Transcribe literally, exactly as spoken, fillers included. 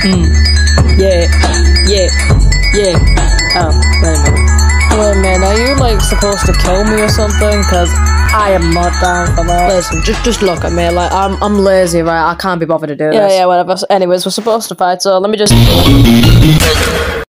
Hmm. Yeah. Yeah. Yeah. Oh, wait a minute. Wait a minute, are you, like, supposed to kill me or something? Cause I am not down for that. Listen, just just look at me, like, I'm I'm lazy, right? I can't be bothered to do this. Yeah, yeah, whatever. Anyways, we're supposed to fight, so let me just...